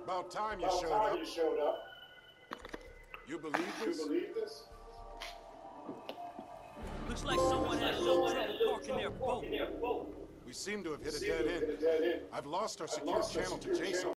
About time you showed up. You believe this? Looks like someone had a little trouble parking their boat. We seem to have hit a dead end. I've lost our secure channel to Jason.